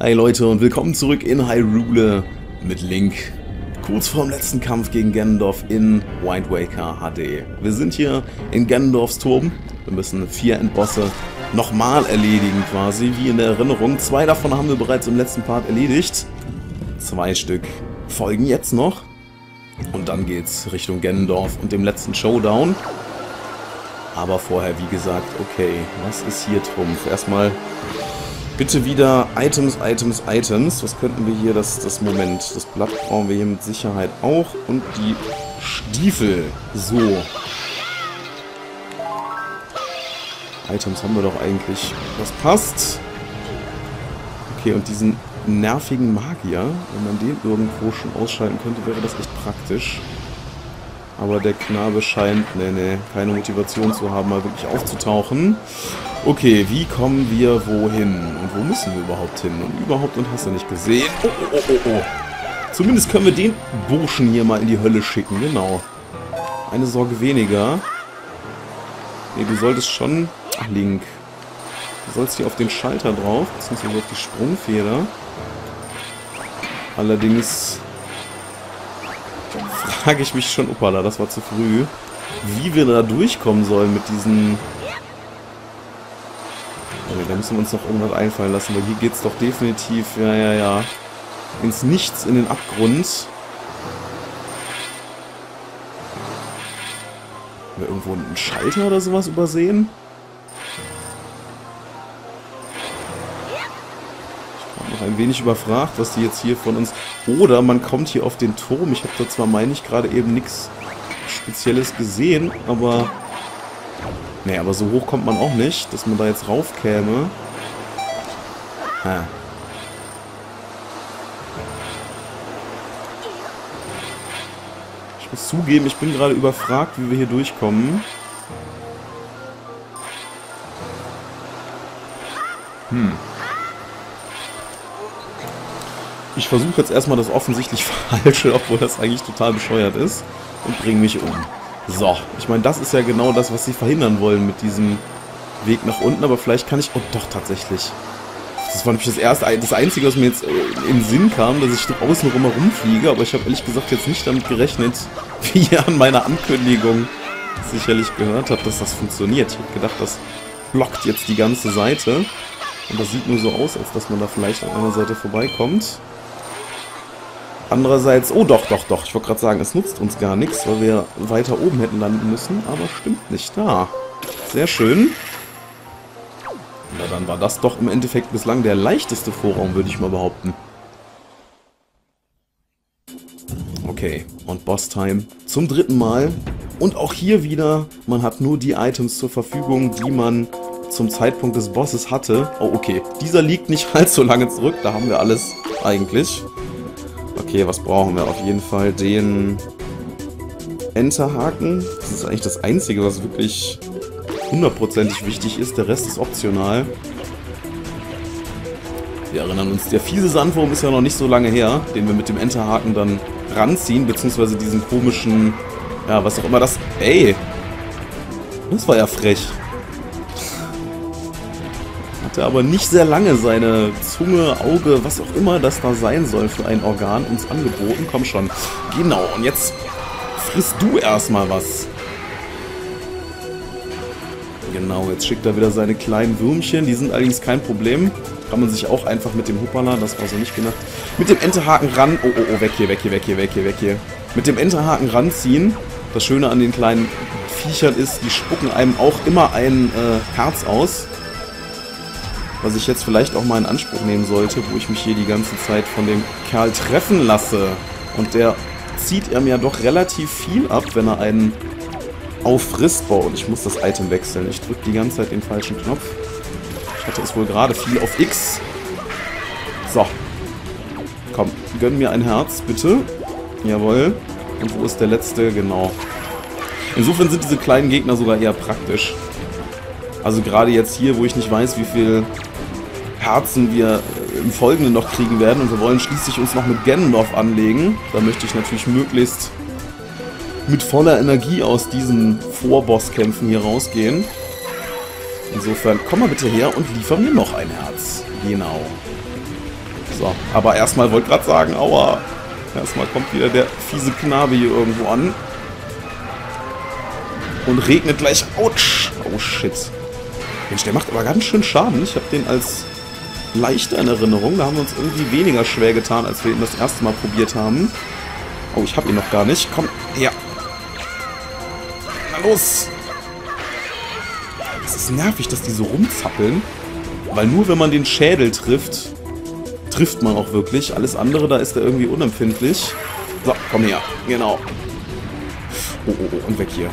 Hi Leute und willkommen zurück in Hyrule mit Link. Kurz vorm letzten Kampf gegen Ganondorf in Wind Waker HD. Wir sind hier in Ganondorfs Turm. Wir müssen 4 Endbosse nochmal erledigen quasi, wie in der Erinnerung. 2 davon haben wir bereits im letzten Part erledigt. 2 Stück folgen jetzt noch. Und dann geht's Richtung Ganondorf und dem letzten Showdown. Aber vorher, wie gesagt, okay, was ist hier Trumpf? Erstmal bitte wieder Items. Was könnten wir hier? Das Moment. Das Blatt brauchen wir hier mit Sicherheit auch. Und die Stiefel. So. Items haben wir doch eigentlich. Das passt. Okay, und diesen nervigen Magier, wenn man den irgendwo schon ausschalten könnte, wäre das echt praktisch. Aber der Knabe scheint, keine Motivation zu haben, mal wirklich aufzutauchen. Okay, wie kommen wir wohin? Und wo müssen wir überhaupt hin? Und überhaupt, und hast du nicht gesehen? Oh. Zumindest können wir den Burschen hier mal in die Hölle schicken, genau. Eine Sorge weniger. Nee, du solltest schon... Ach, Link. Du sollst hier auf den Schalter drauf, beziehungsweise auf die Sprungfeder. Allerdings... frage ich mich schon, opala, das war zu früh, wie wir da durchkommen sollen mit diesen... Okay, da müssen wir uns noch irgendwas einfallen lassen, weil hier geht's doch definitiv, ja, ins Nichts, in den Abgrund. Haben wir irgendwo einen Schalter oder sowas übersehen? Ich bin noch ein wenig überfragt, was die jetzt hier von uns... Oder man kommt hier auf den Turm. Ich habe da zwar, meine ich, gerade eben nichts Spezielles gesehen, aber... Nee, aber so hoch kommt man auch nicht, dass man da jetzt raufkäme. Ha. Ich muss zugeben, ich bin gerade überfragt, wie wir hier durchkommen. Ich versuche jetzt erstmal das offensichtlich Falsche, obwohl das eigentlich total bescheuert ist, und bringe mich um. So, ich meine, das ist ja genau das, was sie verhindern wollen mit diesem Weg nach unten, aber vielleicht kann ich... Oh, doch, tatsächlich. Das war nämlich das Einzige, was mir jetzt in den Sinn kam, dass ich draußen rumfliege, aber ich habe ehrlich gesagt jetzt nicht damit gerechnet, wie ihr an meiner Ankündigung sicherlich gehört habt, dass das funktioniert. Ich habe gedacht, das blockt jetzt die ganze Seite. Und das sieht nur so aus, als dass man da vielleicht an einer Seite vorbeikommt. Andererseits, oh doch, ich wollte gerade sagen, es nutzt uns gar nichts, weil wir weiter oben hätten landen müssen, aber stimmt nicht. Da. Sehr schön. Na, dann war das doch im Endeffekt bislang der leichteste Vorraum, würde ich mal behaupten. Okay, und Boss-Time zum 3. Mal. Und auch hier wieder, man hat nur die Items zur Verfügung, die man zum Zeitpunkt des Bosses hatte. Oh, okay, dieser liegt nicht allzu lange zurück, da haben wir alles eigentlich. Okay, was brauchen wir? Auf jeden Fall den Enterhaken. Das ist eigentlich das Einzige, was wirklich hundertprozentig wichtig ist. Der Rest ist optional. Wir erinnern uns, der fiese Sandwurm ist ja noch nicht so lange her, den wir mit dem Enterhaken dann ranziehen, beziehungsweise diesen komischen, ja, was auch immer das... Ey! Das war ja frech. Hatte aber nicht sehr lange seine Zunge, Auge, was auch immer das da sein soll für ein Organ uns angeboten. Komm schon. Genau, und jetzt frisst du erstmal was. Genau, jetzt schickt er wieder seine kleinen Würmchen. Die sind allerdings kein Problem. Kann man sich auch einfach mit dem Hoppala, das war so nicht gedacht, mit dem Enterhaken ran... Oh, weg hier. Mit dem Enterhaken ranziehen. Das Schöne an den kleinen Viechern ist, die spucken einem auch immer ein Herz aus. Was ich jetzt vielleicht auch mal in Anspruch nehmen sollte, wo ich mich hier die ganze Zeit von dem Kerl treffen lasse. Und der zieht mir ja doch relativ viel ab, wenn er einen auffrisst. Boah, und ich muss das Item wechseln. Ich drücke die ganze Zeit den falschen Knopf. Ich hatte es wohl gerade viel auf X. So. Komm, gönn mir ein Herz, bitte. Jawohl. Und wo ist der letzte? Genau. Insofern sind diese kleinen Gegner sogar eher praktisch. Also gerade jetzt hier, wo ich nicht weiß, wie viel Herzen wir im Folgenden noch kriegen werden. Und wir wollen schließlich uns noch mit Ganondorf anlegen. Da möchte ich natürlich möglichst mit voller Energie aus diesen Vorbosskämpfen hier rausgehen. Insofern, komm mal bitte her und liefer mir noch ein Herz. Genau. So, aber erstmal wollte gerade sagen, aua. Erstmal kommt wieder der fiese Knabe hier irgendwo an. Und regnet gleich. Autsch. Oh shit. Mensch, der macht aber ganz schön Schaden. Ich habe den als leichter in Erinnerung. Da haben wir uns irgendwie weniger schwer getan, als wir ihn das erste Mal probiert haben. Oh, ich habe ihn noch gar nicht. Komm, her. Na los. Es ist nervig, dass die so rumzappeln. Weil nur wenn man den Schädel trifft, trifft man auch wirklich. Alles andere, da ist er irgendwie unempfindlich. So, komm her. Genau. Oh, oh, oh. Und weg hier.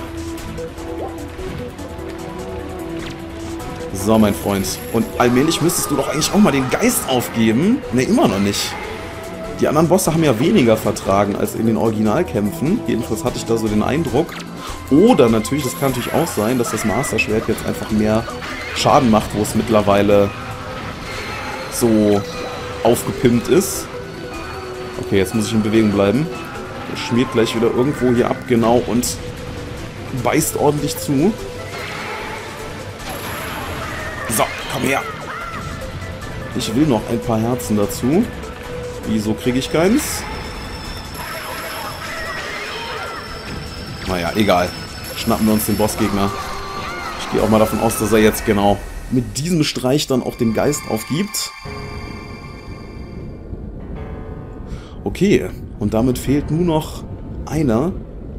So, mein Freund. Und allmählich müsstest du doch eigentlich auch mal den Geist aufgeben. Ne, immer noch nicht. Die anderen Bosse haben ja weniger vertragen als in den Originalkämpfen. Jedenfalls hatte ich da so den Eindruck. Oder natürlich, das kann natürlich auch sein, dass das Master Schwert jetzt einfach mehr Schaden macht, wo es mittlerweile so aufgepimpt ist. Okay, jetzt muss ich in Bewegung bleiben. Er schmiert gleich wieder irgendwo hier ab, genau, und beißt ordentlich zu. So, komm her. Ich will noch ein paar Herzen dazu. Wieso kriege ich keins? Naja, egal. Schnappen wir uns den Bossgegner. Ich gehe auch mal davon aus, dass er jetzt genau mit diesem Streich dann auch den Geist aufgibt. Okay, und damit fehlt nur noch einer.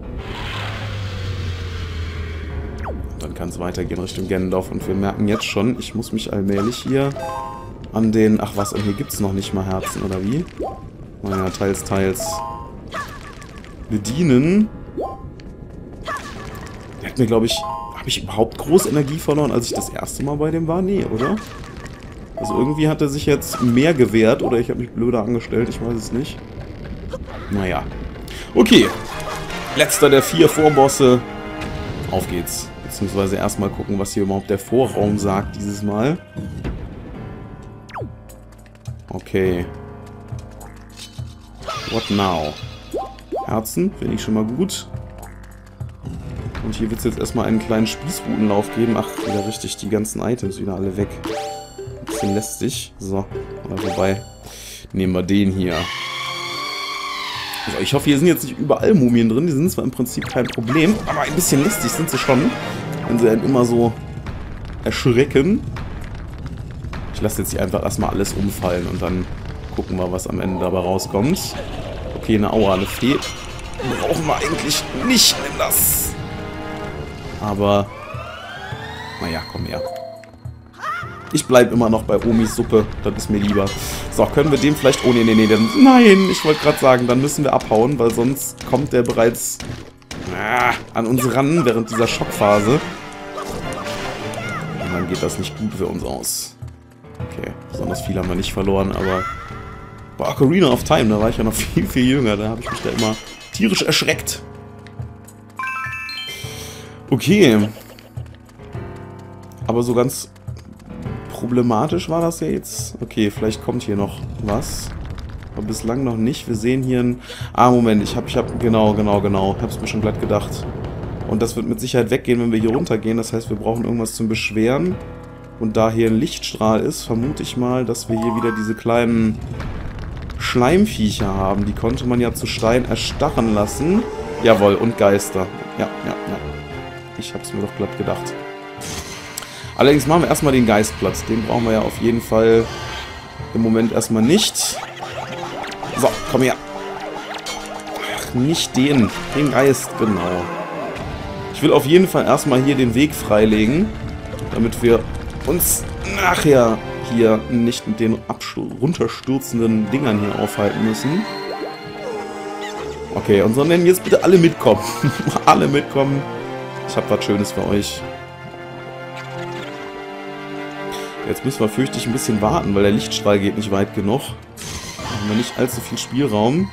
Dann kann es weitergehen Richtung Ganondorf. Und wir merken jetzt schon, ich muss mich allmählich hier an den... Ach was, und hier gibt es noch nicht mal Herzen, oder wie? Naja, teils, teils. Bedienen. Der hat mir, glaube ich... Habe ich überhaupt groß Energie verloren, als ich das erste Mal bei dem war? Nee, oder? Also irgendwie hat er sich jetzt mehr gewehrt, oder ich habe mich blöder angestellt, ich weiß es nicht. Naja. Okay. Letzter der 4 Vorbosse. Auf geht's. Beziehungsweise erstmal gucken, was hier überhaupt der Vorraum sagt dieses Mal. Okay. What now? Herzen, finde ich schon mal gut. Und hier wird es jetzt erstmal einen kleinen Spießrutenlauf geben. Ach, wieder richtig, die ganzen Items wieder alle weg. Ein bisschen lästig. So, oder wobei, nehmen wir den hier. Also ich hoffe, hier sind jetzt nicht überall Mumien drin. Die sind zwar im Prinzip kein Problem, aber ein bisschen lästig sind sie schon. Wenn sie einen immer so erschrecken. Ich lasse jetzt hier einfach erstmal alles umfallen und dann gucken wir, was am Ende dabei rauskommt. Okay, eine Aura, eine Fee brauchen wir eigentlich nicht, nimm das. Aber, naja, komm her. Ich bleibe immer noch bei Omis Suppe, das ist mir lieber. So, können wir dem vielleicht... Oh, nee, nee, nee, nein, ich wollte gerade sagen, dann müssen wir abhauen, weil sonst kommt der bereits an uns ran während dieser Schockphase. Und dann geht das nicht gut für uns aus. Okay, besonders viel haben wir nicht verloren, aber... Bei Ocarina of Time, da war ich ja noch viel, viel jünger, da habe ich mich da immer tierisch erschreckt. Okay. Aber so ganz problematisch war das ja jetzt. Okay, vielleicht kommt hier noch was. Aber bislang noch nicht. Wir sehen hier ein... Ah, Moment, ich hab... Genau. Hab's mir schon glatt gedacht. Und das wird mit Sicherheit weggehen, wenn wir hier runtergehen. Das heißt, wir brauchen irgendwas zum Beschweren. Und da hier ein Lichtstrahl ist, vermute ich mal, dass wir hier wieder diese kleinen Schleimviecher haben. Die konnte man ja zu Stein erstarren lassen. Jawohl, und Geister. Ja. Ich hab's mir doch glatt gedacht. Allerdings machen wir erstmal den Geistplatz. Den brauchen wir ja auf jeden Fall im Moment erstmal nicht. So, komm her. Ach, nicht den. Den Geist, genau. Ich will auf jeden Fall erstmal hier den Weg freilegen, damit wir uns nachher hier nicht mit den runterstürzenden Dingern hier aufhalten müssen. Okay, und sondern jetzt bitte alle mitkommen. Alle mitkommen. Ich habe was Schönes für euch. Jetzt müssen wir, fürchte ich, ein bisschen warten, weil der Lichtstrahl geht nicht weit genug. Da haben wir nicht allzu viel Spielraum.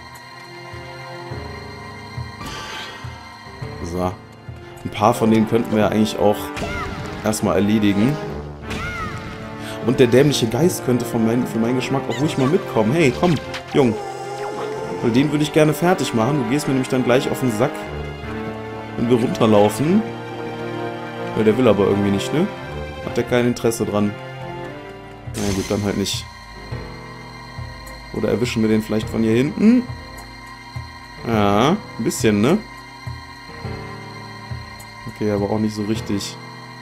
So. Ein paar von denen könnten wir ja eigentlich auch erstmal erledigen. Und der dämliche Geist könnte für meinen Geschmack auch ruhig mal mitkommen. Hey, komm, Jung. Weil den würde ich gerne fertig machen. Du gehst mir nämlich dann gleich auf den Sack, wenn wir runterlaufen. Ja, der will aber irgendwie nicht, ne? Hat der kein Interesse dran. Na gut, dann halt nicht. Oder erwischen wir den vielleicht von hier hinten? Ja, ein bisschen, ne? Okay, aber auch nicht so richtig.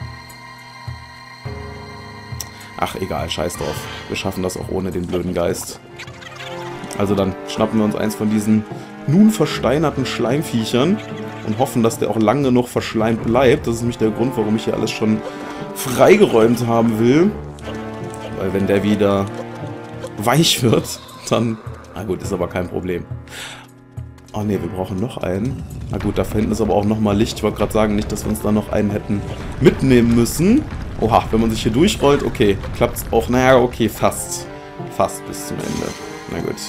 Ach, egal, scheiß drauf. Wir schaffen das auch ohne den blöden Geist. Also dann schnappen wir uns eins von diesen nun versteinerten Schleimviechern und hoffen, dass der auch lang genug verschleimt bleibt. Das ist nämlich der Grund, warum ich hier alles schon freigeräumt haben will. Weil wenn der wieder weich wird, dann... Na gut, ist aber kein Problem. Oh ne, wir brauchen noch einen. Na gut, da hinten ist aber auch nochmal Licht. Ich wollte gerade sagen, nicht, dass wir uns da noch einen hätten mitnehmen müssen. Oha, wenn man sich hier durchrollt, okay, klappt's auch. Naja, okay, fast. Fast bis zum Ende. Na gut.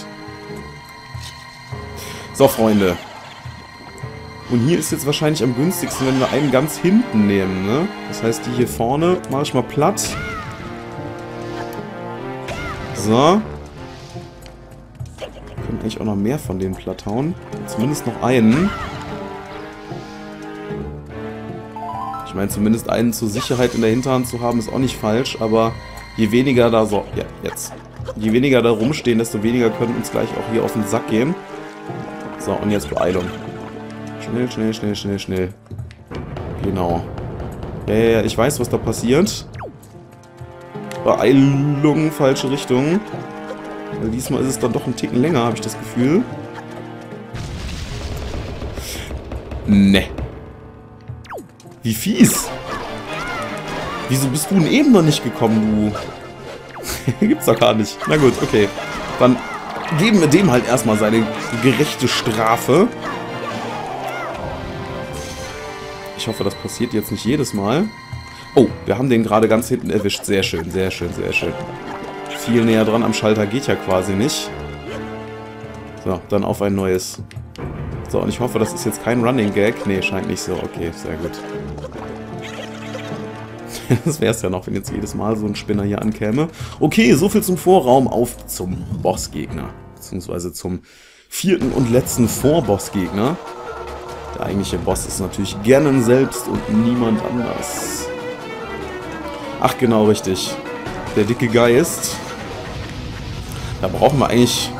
So, Freunde. Und hier ist jetzt wahrscheinlich am günstigsten, wenn wir einen ganz hinten nehmen, ne? Das heißt, die hier vorne mache ich mal platt. So. Wir können eigentlich auch noch mehr von denen platt hauen. Zumindest noch einen. Ich meine, zumindest einen zur Sicherheit in der Hinterhand zu haben, ist auch nicht falsch, aber je weniger da so... Ja, jetzt. Je weniger da rumstehen, desto weniger können uns gleich auch hier auf den Sack gehen. So, und jetzt Beeilung. Schnell, schnell, schnell, schnell, schnell. Genau. Ja, ich weiß, was da passiert. Beeilung, falsche Richtung. Weil diesmal ist es dann doch ein Ticken länger, habe ich das Gefühl. Ne. Wie fies. Wieso bist du denn eben noch nicht gekommen, du? Gibt's doch gar nicht. Na gut, okay. Dann geben wir dem halt erstmal seine gerechte Strafe. Ich hoffe, das passiert jetzt nicht jedes Mal. Oh, wir haben den gerade ganz hinten erwischt. Sehr schön, sehr schön, sehr schön. Viel näher dran am Schalter geht ja quasi nicht. So, dann auf ein neues. So, und ich hoffe, das ist jetzt kein Running Gag. Nee, scheint nicht so. Okay, sehr gut. Das wäre es ja noch, wenn jetzt jedes Mal so ein Spinner hier ankäme. Okay, soviel zum Vorraum. Auf zum Bossgegner. Beziehungsweise zum vierten und letzten Vorbossgegner. Der eigentliche Boss ist natürlich Ganon selbst und niemand anders. Ach, genau, richtig. Der dicke Geist. Da brauchen wir eigentlich...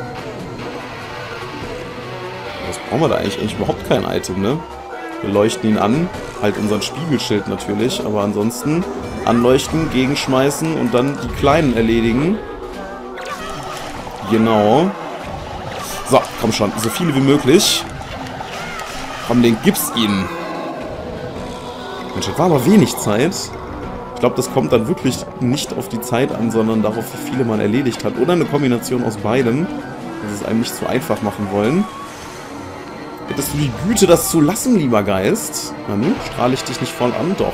Was brauchen wir da eigentlich überhaupt kein Item, ne? Wir leuchten ihn an. Halt unseren Spiegelschild natürlich. Aber ansonsten anleuchten, gegenschmeißen und dann die Kleinen erledigen. Genau. So, komm schon. So viele wie möglich. Komm, den gib's ihnen. Mensch, das war aber wenig Zeit. Ich glaube, das kommt dann wirklich nicht auf die Zeit an, sondern darauf, wie viele man erledigt hat. Oder eine Kombination aus beidem, dass es einem nicht zu einfach machen wollen. Hättest du die Güte, das zu lassen, lieber Geist? Na nun, strahle ich dich nicht voll an? Doch.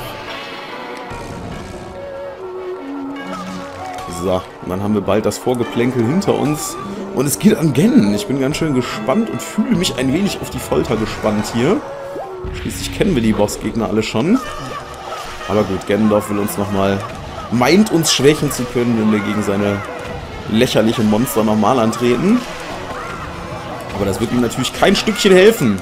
So, und dann haben wir bald das Vorgeplänkel hinter uns. Und es geht an Ganon. Ich bin ganz schön gespannt und fühle mich ein wenig auf die Folter gespannt hier. Schließlich kennen wir die Bossgegner alle schon. Aber gut, Ganondorf will uns nochmal... meint uns schwächen zu können, wenn wir gegen seine lächerlichen Monster nochmal antreten. Aber das wird ihm natürlich kein Stückchen helfen.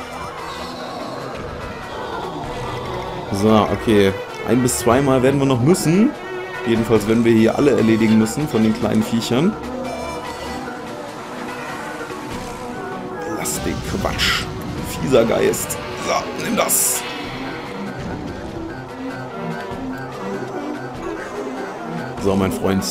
So, okay. 1- bis 2 Mal werden wir noch müssen. Jedenfalls werden wir hier alle erledigen müssen von den kleinen Viechern. Lass den Quatsch. Fieser Geist. So, nimm das. So, mein Freund.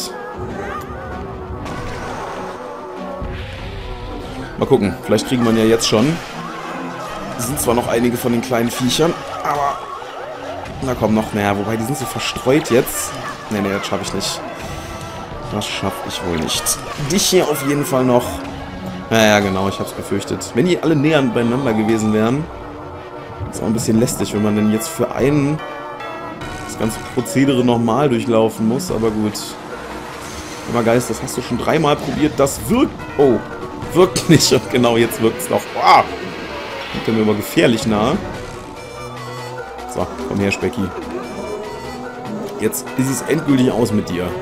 Mal gucken, vielleicht kriegen wir ihn ja jetzt schon. Es sind zwar noch einige von den kleinen Viechern, aber... Na komm, noch mehr. Wobei, die sind so verstreut jetzt. Nee, das schaffe ich nicht. Das schaffe ich wohl nicht. Dich hier auf jeden Fall noch. Ja, genau, ich habe es befürchtet. Wenn die alle näher beieinander gewesen wären, ist auch ein bisschen lästig, wenn man denn jetzt für einen das ganze Prozedere nochmal durchlaufen muss, aber gut. Aber Geist, das hast du schon 3-mal probiert, das wirkt... Oh, wirkt nicht. Und genau, jetzt wirkt es noch. Boah, kommt er mir aber gefährlich nahe. So, komm her, Specki. Jetzt ist es endgültig aus mit dir.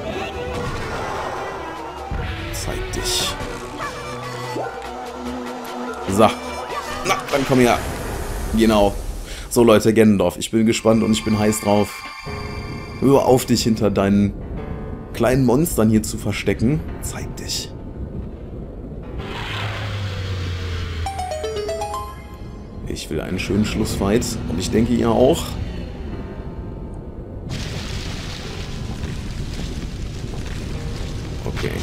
Zeig dich. So. Na, dann komm her. Genau. So, Leute, Ganondorf. Ich bin gespannt und ich bin heiß drauf. Hör auf, dich hinter deinen kleinen Monstern hier zu verstecken. Zeig dich. Ich will einen schönen Schlussfight. Und ich denke, ihr auch. Okay.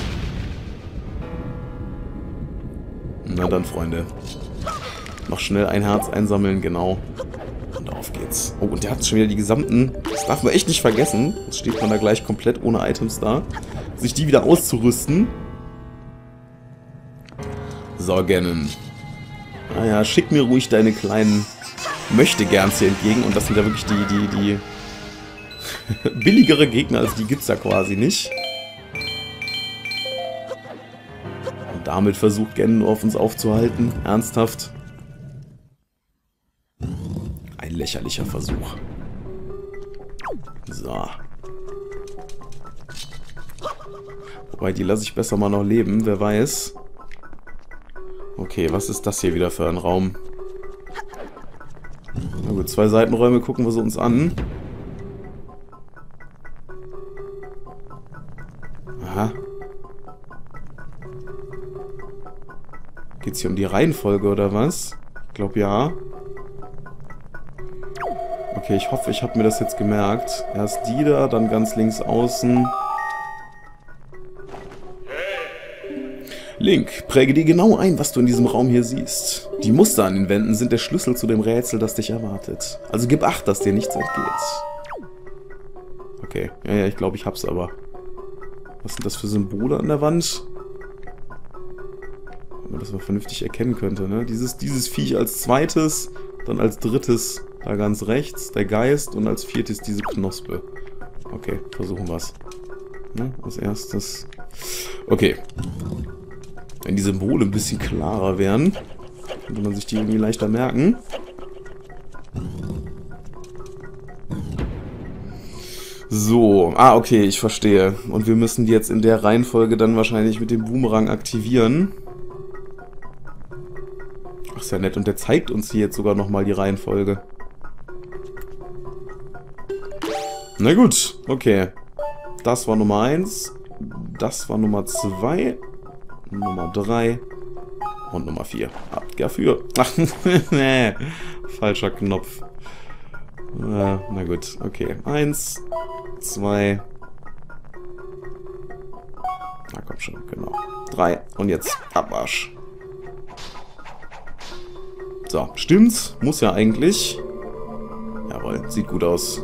Na dann, Freunde. Noch schnell ein Herz einsammeln, genau. Und auf geht's. Oh, und der hat schon wieder die gesamten... Das darf man echt nicht vergessen. Jetzt steht man da gleich komplett ohne Items da. Sich die wieder auszurüsten. So, Ganon. Naja, schick mir ruhig deine kleinen Möchtegernste entgegen. Und das sind ja wirklich die billigere Gegner, als die gibt's ja quasi nicht. Und damit versucht Ganondorf uns aufzuhalten. Ernsthaft. Ein lächerlicher Versuch. So. Wobei, die lasse ich besser mal noch leben, wer weiß. Okay, was ist das hier wieder für ein Raum? Na gut, 2 Seitenräume gucken wir sie uns an. Aha. Geht's hier um die Reihenfolge oder was? Ich glaube ja. Okay, ich hoffe, ich habe mir das jetzt gemerkt. Erst die da, dann ganz links außen. Link, präge dir genau ein, was du in diesem Raum hier siehst. Die Muster an den Wänden sind der Schlüssel zu dem Rätsel, das dich erwartet. Also gib Acht, dass dir nichts entgeht. Okay, ja, ich glaube, ich hab's aber. Was sind das für Symbole an der Wand? Wenn man das mal vernünftig erkennen könnte, ne? Dieses Viech als zweites, dann als drittes da ganz rechts, der Geist, und als viertes diese Knospe. Okay, versuchen wir's. Ne? Als erstes... Okay. Wenn die Symbole ein bisschen klarer wären, könnte man sich die irgendwie leichter merken. So, okay, ich verstehe. Und wir müssen die jetzt in der Reihenfolge dann wahrscheinlich mit dem Boomerang aktivieren. Ach, ist ja nett. Und der zeigt uns hier jetzt sogar nochmal die Reihenfolge. Na gut, okay. Das war Nummer 1. Das war Nummer 2. Nummer 3 und Nummer 4. Habt dafür. Ach, nee. Falscher Knopf. Na gut, okay. 1, 2. Na komm schon, genau. 3 und jetzt Abwasch. So, stimmt's? Muss ja eigentlich. Jawohl, sieht gut aus.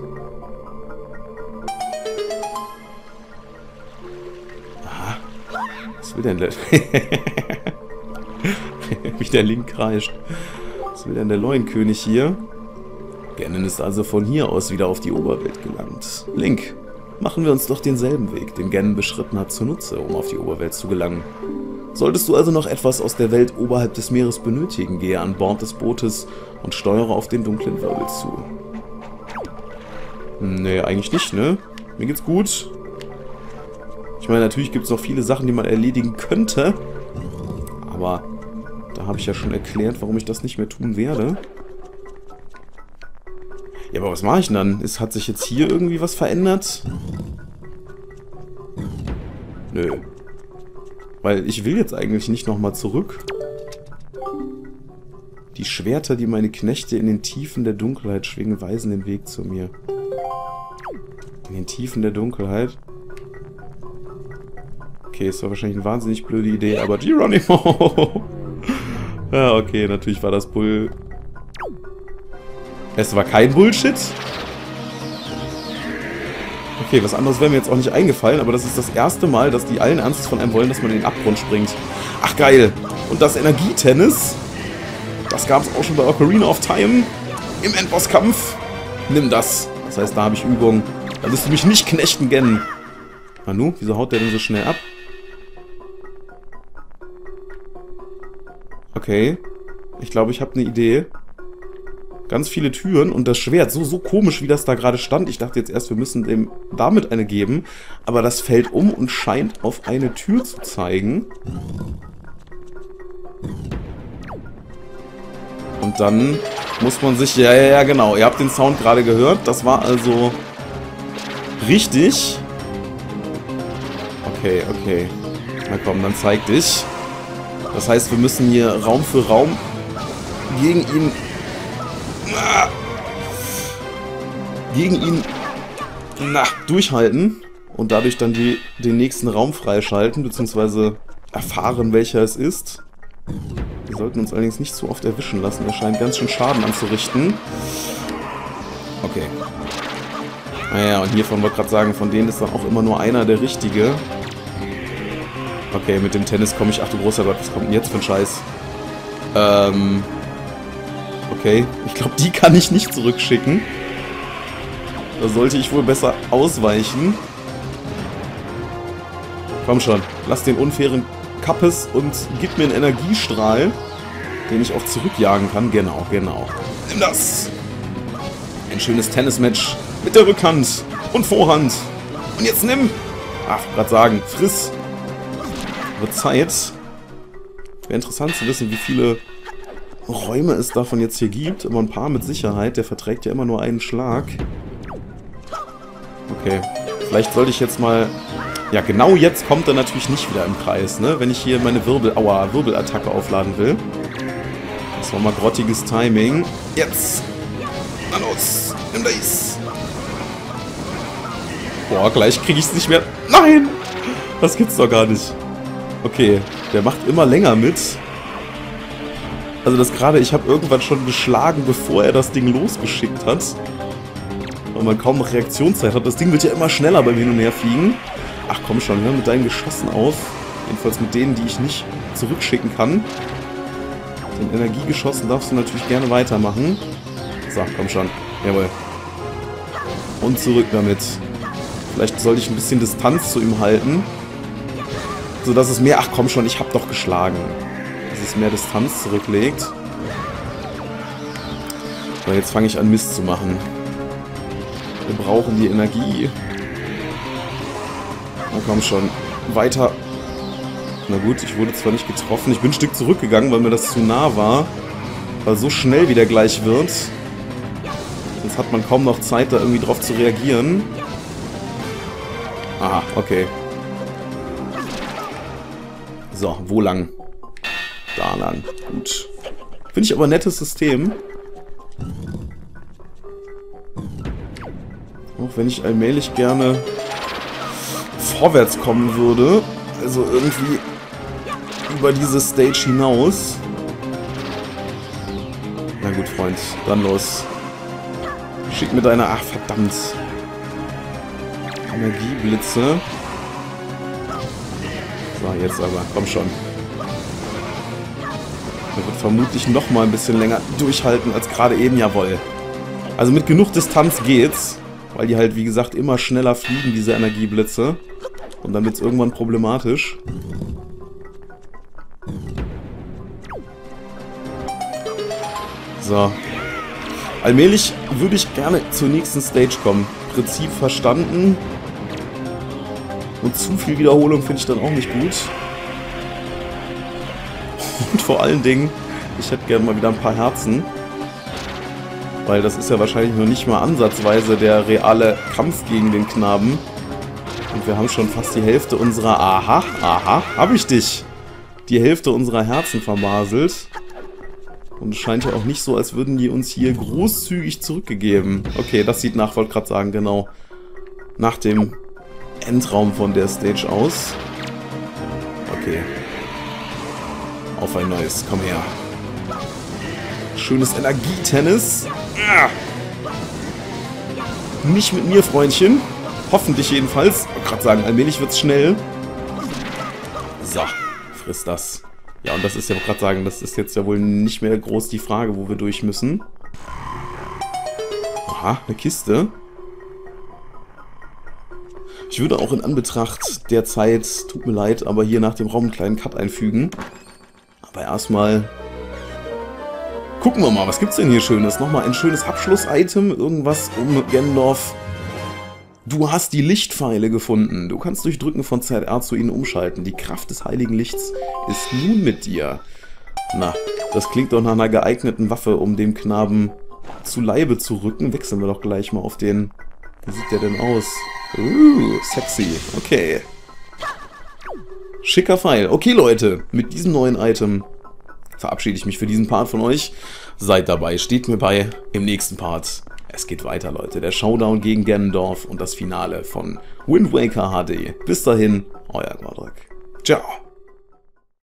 Was will denn der... Wie der Link kreischt. Was will denn der Leuenkönig hier? Ganon ist also von hier aus wieder auf die Oberwelt gelangt. Link, machen wir uns doch denselben Weg, den Ganon beschritten hat, zunutze, um auf die Oberwelt zu gelangen. Solltest du also noch etwas aus der Welt oberhalb des Meeres benötigen, gehe an Bord des Bootes und steuere auf den dunklen Wirbel zu. Nee, eigentlich nicht, ne? Mir geht's gut. Ich meine, natürlich gibt es noch viele Sachen, die man erledigen könnte. Aber da habe ich ja schon erklärt, warum ich das nicht mehr tun werde. Ja, aber was mache ich denn dann? Hat sich jetzt hier irgendwie was verändert? Nö. Weil ich will jetzt eigentlich nicht nochmal zurück. Die Schwerter, die meine Knechte in den Tiefen der Dunkelheit schwingen, weisen den Weg zu mir. In den Tiefen der Dunkelheit? Okay, ist doch wahrscheinlich eine wahnsinnig blöde Idee, aber Geronimo! Ja, okay, natürlich war das Bull... Es war kein Bullshit? Okay, was anderes wäre mir jetzt auch nicht eingefallen, aber das ist das erste Mal, dass die allen Ernstes von einem wollen, dass man in den Abgrund springt. Ach, geil! Und das Energietennis, das gab es auch schon bei Ocarina of Time im Endbosskampf. Nimm das. Das heißt, da habe ich Übung. Da wirst du mich nicht knechten, Ganon. Manu, wieso haut der denn so schnell ab? Okay. Ich glaube, ich habe eine Idee. Ganz viele Türen und das Schwert. So komisch, wie das da gerade stand. Ich dachte jetzt erst, wir müssen dem damit eine geben. Aber das fällt um und scheint auf eine Tür zu zeigen. Und dann muss man sich... Ja, genau. Ihr habt den Sound gerade gehört. Das war also richtig. Okay. Na komm, dann zeig dich. Das heißt, wir müssen hier Raum für Raum gegen ihn Gegen ihn durchhalten und dadurch dann den nächsten Raum freischalten, beziehungsweise erfahren, welcher es ist. Wir sollten uns allerdings nicht zu oft erwischen lassen. Er scheint ganz schön Schaden anzurichten. Okay. Naja, und hiervon wollte ich gerade sagen, von denen ist dann auch immer nur einer der Richtige. Okay, mit dem Tennis komme ich... Ach du großer Gott, was kommt denn jetzt für ein Scheiß? Okay, ich glaube, die kann ich nicht zurückschicken. Da sollte ich wohl besser ausweichen. Komm schon, lass den unfairen Kappes und gib mir einen Energiestrahl, den ich auch zurückjagen kann. Genau, genau. Nimm das! Ein schönes Tennismatch mit der Rückhand und Vorhand. Und jetzt nimm! Ach, gerade sagen, friss! Wird Zeit. Wäre interessant zu wissen, wie viele Räume es davon jetzt hier gibt. Aber ein paar mit Sicherheit. Der verträgt ja immer nur einen Schlag. Okay. Vielleicht sollte ich jetzt mal... Ja, genau jetzt kommt er natürlich nicht wieder im Kreis, ne? Wenn ich hier meine Wirbelattacke aufladen will. Das war mal grottiges Timing. Jetzt! Na los! Nimm das! Boah, gleich kriege ich es nicht mehr... Nein! Das gibt's doch gar nicht. Okay, der macht immer länger mit. Also das gerade, ich habe irgendwann schon geschlagen, bevor er das Ding losgeschickt hat. Weil man kaum noch Reaktionszeit hat. Das Ding wird ja immer schneller beim Hin- und Herfliegen. Ach komm schon, hör mit deinen Geschossen auf. Jedenfalls mit denen, die ich nicht zurückschicken kann. Den Energiegeschossen darfst du natürlich gerne weitermachen. So, komm schon. Jawohl. Und zurück damit. Vielleicht sollte ich ein bisschen Distanz zu ihm halten. Sodass es mehr... Ach komm schon, ich hab doch geschlagen. Dass es mehr Distanz zurücklegt. So, jetzt fange ich an Mist zu machen. Wir brauchen die Energie. Na komm schon. Weiter. Na gut, ich wurde zwar nicht getroffen. Ich bin ein Stück zurückgegangen, weil mir das zu nah war. Weil so schnell wie der gleich wird. Sonst hat man kaum noch Zeit, da irgendwie drauf zu reagieren. Aha, okay. So, wo lang? Da lang. Gut. Finde ich aber ein nettes System. Auch wenn ich allmählich gerne vorwärts kommen würde. Also irgendwie über diese Stage hinaus. Na gut, Freund. Dann los. Schick mir deine... Ach, verdammt. Energieblitze. So, jetzt aber. Komm schon. Er wird vermutlich noch mal ein bisschen länger durchhalten als gerade eben. Jawohl. Also mit genug Distanz geht's. Weil die halt, wie gesagt, immer schneller fliegen, diese Energieblitze. Und dann wird's irgendwann problematisch. So. Allmählich würde ich gerne zur nächsten Stage kommen. Prinzip verstanden. Und zu viel Wiederholung finde ich dann auch nicht gut. Und vor allen Dingen, ich hätte gerne mal wieder ein paar Herzen. Weil das ist ja wahrscheinlich noch nicht mal ansatzweise der reale Kampf gegen den Knaben. Und wir haben schon fast die Hälfte unserer... Aha, hab ich dich! Die Hälfte unserer Herzen verbaselt. Und es scheint ja auch nicht so, als würden die uns hier großzügig zurückgegeben. Okay, das sieht nach, wollte gerade sagen, genau, nach dem Endraum von der Stage aus. Okay. Auf ein neues, komm her. Schönes Energietennis. Nicht mit mir, Freundchen. Hoffentlich jedenfalls. Ich wollte gerade sagen, allmählich wird's schnell. So, friss das. Ja, und das ist ja gerade sagen, das ist jetzt ja wohl nicht mehr groß die Frage, wo wir durch müssen. Aha, eine Kiste. Ich würde auch in Anbetracht der Zeit, tut mir leid, aber hier nach dem Raum einen kleinen Cut einfügen. Aber erstmal gucken wir mal, was gibt's denn hier Schönes? Nochmal ein schönes Abschluss-Item, irgendwas um Gendorf. Du hast die Lichtpfeile gefunden. Du kannst durch Drücken von ZR zu ihnen umschalten. Die Kraft des heiligen Lichts ist nun mit dir. Na, das klingt doch nach einer geeigneten Waffe, um dem Knaben zu Leibe zu rücken. Wechseln wir doch gleich mal auf den... Wie sieht der denn aus? Sexy. Okay. Schicker Pfeil. Okay, Leute, mit diesem neuen Item verabschiede ich mich für diesen Part von euch. Seid dabei, steht mir bei im nächsten Part. Es geht weiter, Leute. Der Showdown gegen Ganondorf und das Finale von Wind Waker HD. Bis dahin, euer Godric. Ciao.